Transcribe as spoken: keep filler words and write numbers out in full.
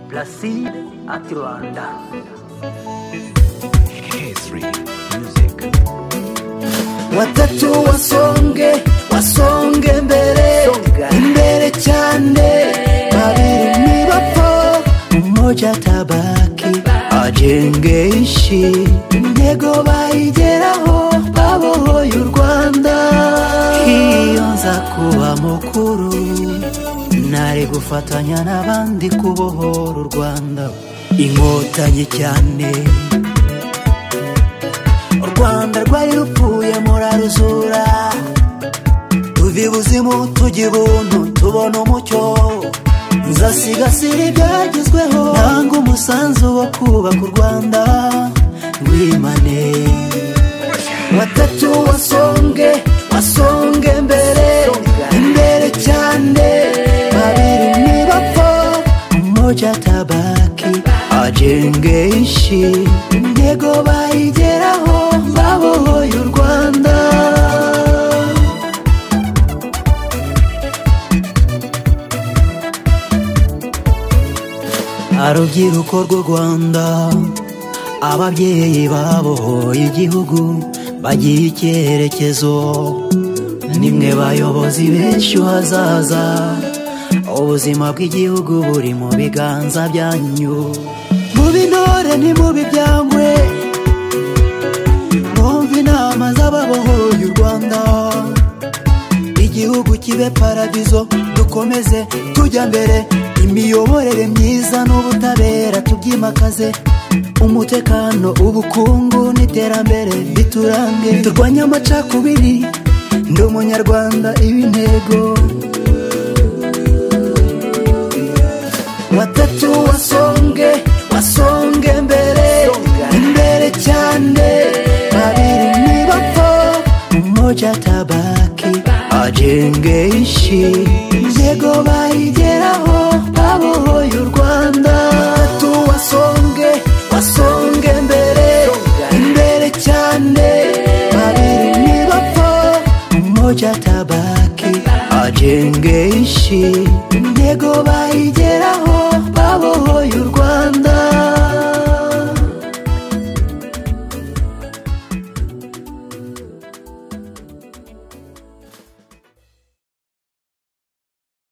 Placide at Rwanda. K three Music. Watatu wasonge, wasonge mbele, mbele cyane, babiri nibapfa, mmoja tabaki, ajenge ishi, intego bayigeraho, babohoye u Rwanda. Iyo nza kuba mukuru, nari gufatanya n'abandi kubohora u Rwanda. Inkotanyi cyane, u Rwanda rwari rupfuye muraruzura, tuva ibuzimu tujya ibuntu tubona umucyo. Nzasigasira ibyagezweho, nanga umusanzu wo kubaka u Rwanda rwimane. Watatu wasonge, wasonge mbere, mbere cyane, babiri nibapfa, mmoja tabaki, ajenge ishi, intego bayigeraho, babohoye u Rwanda. Urubyiruko rw'u Rwanda, ababyeyi babohoye igihugu, bagiye icyerekezo, nimwe bayobozi b'ejo hazaza. Ubuzima bw'igihugu buri mu biganza byanyu. Mubi intore ntimubi byangwe, mwumve inama z'ababohoye u Rwanda. Igihugu kibe paradizo, dukomeze tujya mbere, imiyoborere myiza n'ubutabera tubyimakaze. Umutekano, ubukungu n'iterambere biturange, turwanye amacakubiri, ndi umunyarwanda ibi intego. Watatu wasonge, wasonge mbere, mbere cyane, babiri nibapfa, mmoja tabaki, ajenge ishi, intego bayigeraho, babohoye u Rwanda. Watatu wasonge, wasonge mbere, mbere cyane, babiri nibapfa, mmoja tabaki, ajenge ishi, intego bayigeraho.